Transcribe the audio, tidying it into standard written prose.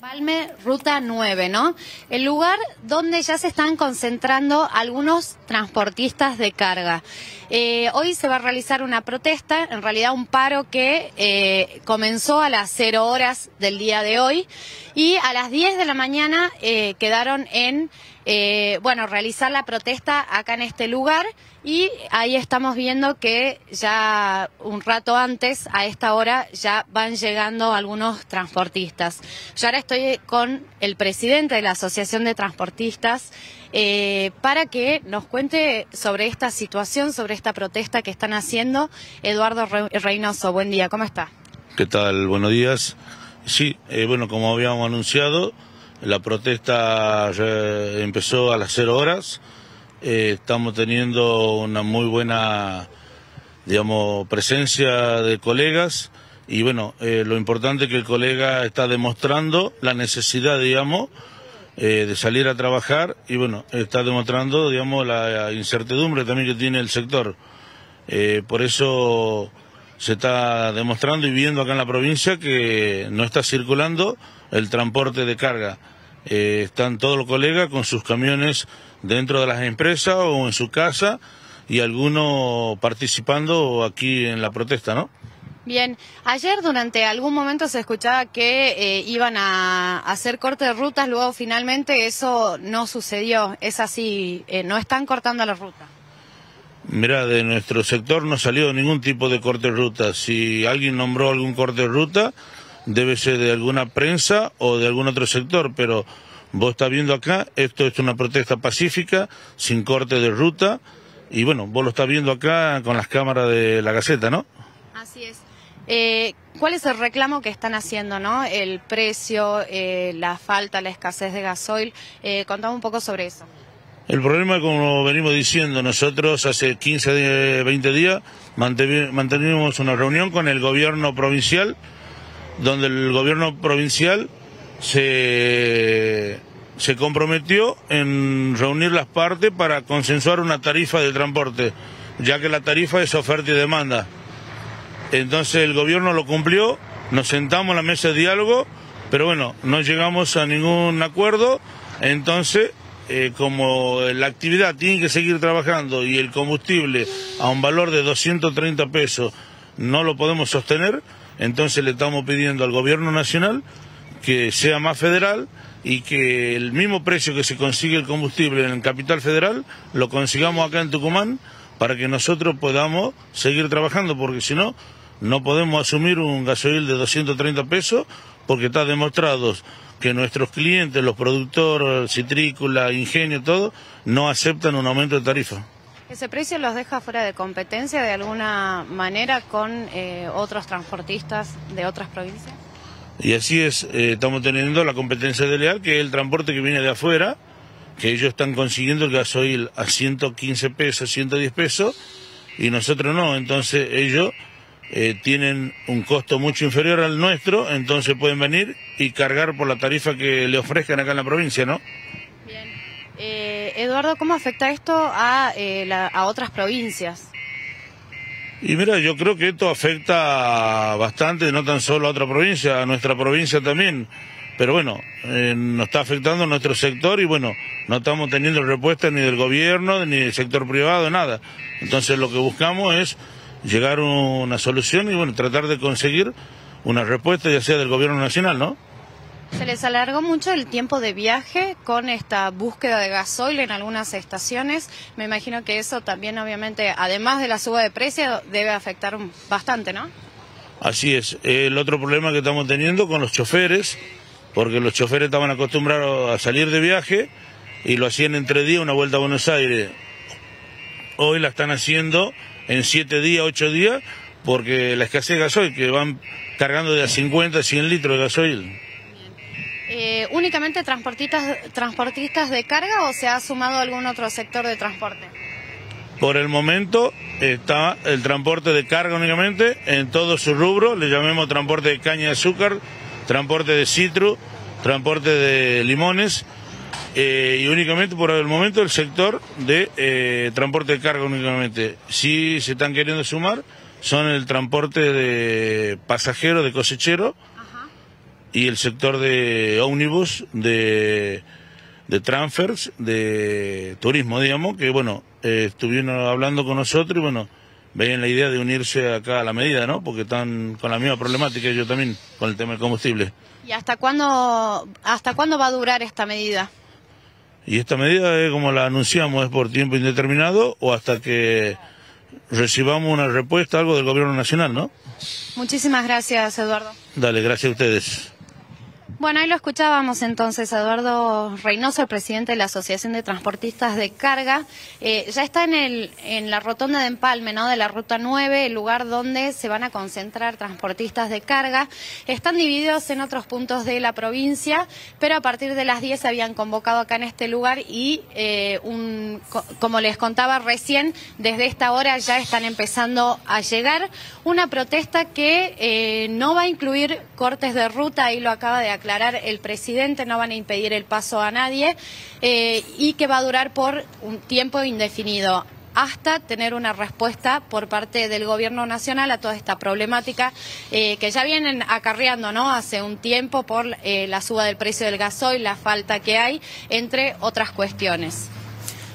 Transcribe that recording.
Empalme, Ruta 9, ¿no? El lugar donde ya se están concentrando algunos transportistas de carga. Hoy se va a realizar una protesta, en realidad un paro que comenzó a las 0 horas del día de hoy y a las 10 de la mañana quedaron en realizar la protesta acá en este lugar, y ahí estamos viendo que ya un rato antes, a esta hora, ya van llegando algunos transportistas. Yo ahora estoy con el presidente de la Asociación de Transportistas para que nos cuente sobre esta situación, sobre esta protesta que están haciendo. Eduardo Reynoso, buen día, ¿cómo está? ¿Qué tal? Buenos días. Sí, como habíamos anunciado, la protesta ya empezó a las 0 horas. Estamos teniendo una muy buena, presencia de colegas. Y lo importante es que el colega está demostrando la necesidad, de salir a trabajar. Y está demostrando, la incertidumbre también que tiene el sector. Por eso se está demostrando y viendo acá en la provincia que no está circulando el transporte de carga. Están todos los colegas con sus camiones dentro de las empresas o en su casa, y algunos participando aquí en la protesta, ¿no? Bien, ayer durante algún momento se escuchaba que iban a hacer corte de rutas, luego finalmente eso no sucedió. ¿Es así? ¿No están cortando la ruta? Mira, de nuestro sector no salió ningún tipo de corte de ruta. Si alguien nombró algún corte de ruta, debe ser de alguna prensa o de algún otro sector, pero vos estás viendo acá, esto es una protesta pacífica, sin corte de ruta, y vos lo estás viendo acá con las cámaras de la Gaceta, ¿no? Así es. ¿Cuál es el reclamo que están haciendo, no? El precio, la falta, la escasez de gasoil. Contame un poco sobre eso. El problema, como venimos diciendo, nosotros hace 15, 20 días mantenimos una reunión con el gobierno provincial, donde el gobierno provincial se comprometió en reunir las partes para consensuar una tarifa de transporte, ya que la tarifa es oferta y demanda. Entonces el gobierno lo cumplió, nos sentamos en la mesa de diálogo, pero no llegamos a ningún acuerdo. Entonces, como la actividad tiene que seguir trabajando y el combustible a un valor de 230 pesos no lo podemos sostener, entonces le estamos pidiendo al gobierno nacional que sea más federal y que el mismo precio que se consigue el combustible en Capital Federal lo consigamos acá en Tucumán, para que nosotros podamos seguir trabajando, porque si no, no podemos asumir un gasoil de 230 pesos, porque está demostrado que nuestros clientes, los productores, citrícola, ingenio, todo, no aceptan un aumento de tarifa. ¿Ese precio los deja fuera de competencia de alguna manera con otros transportistas de otras provincias? Y así es, estamos teniendo la competencia desleal, que es el transporte que viene de afuera, que ellos están consiguiendo el gasoil a 115 pesos, 110 pesos, y nosotros no. Entonces ellos tienen un costo mucho inferior al nuestro, entonces pueden venir y cargar por la tarifa que le ofrezcan acá en la provincia, ¿no? Bien. Eduardo, ¿cómo afecta esto a otras provincias? Y mira, yo creo que esto afecta bastante, no tan solo a otra provincia, a nuestra provincia también. Pero nos está afectando a nuestro sector y no estamos teniendo respuesta ni del gobierno, ni del sector privado, nada. Entonces lo que buscamos es llegar a una solución y tratar de conseguir una respuesta, ya sea del gobierno nacional, ¿no? Se les alargó mucho el tiempo de viaje con esta búsqueda de gasoil en algunas estaciones. Me imagino que eso también, obviamente, además de la suba de precio, debe afectar bastante, ¿no? Así es. El otro problema que estamos teniendo con los choferes, porque los choferes estaban acostumbrados a salir de viaje y lo hacían en 3 días, una vuelta a Buenos Aires. Hoy la están haciendo en 7 días, 8 días, porque la escasez de gasoil, que van cargando de a 50 a 100 litros de gasoil. ¿Únicamente transportistas de carga o se ha sumado algún otro sector de transporte? Por el momento está el transporte de carga únicamente en todo su rubro, le llamemos transporte de caña de azúcar, transporte de citro, transporte de limones, y únicamente por el momento el sector de transporte de carga únicamente. Si se están queriendo sumar, son el transporte de pasajeros, de cosecheros, y el sector de ómnibus, de transfers, de turismo, digamos, que bueno, estuvieron hablando con nosotros y bueno, veían la idea de unirse acá a la medida, ¿no? Porque están con la misma problemática ellos también, con el tema del combustible. ¿Y hasta cuándo va a durar esta medida? Y esta medida es como la anunciamos, es por tiempo indeterminado o hasta que recibamos una respuesta, algo del gobierno nacional, ¿no? Muchísimas gracias, Eduardo. Dale, gracias a ustedes. Bueno, ahí lo escuchábamos entonces, Eduardo Reynoso, el presidente de la Asociación de Transportistas de Carga. Ya está en la rotonda de Empalme, ¿no?, de la Ruta 9, el lugar donde se van a concentrar transportistas de carga. Están divididos en otros puntos de la provincia, pero a partir de las 10 se habían convocado acá en este lugar y, como les contaba recién, desde esta hora ya están empezando a llegar. Una protesta que no va a incluir cortes de ruta, ahí lo acaba de aclarar el presidente, no van a impedir el paso a nadie y que va a durar por un tiempo indefinido hasta tener una respuesta por parte del gobierno nacional a toda esta problemática que ya vienen acarreando, ¿no?, hace un tiempo por la suba del precio del gasoil, la falta que hay, entre otras cuestiones.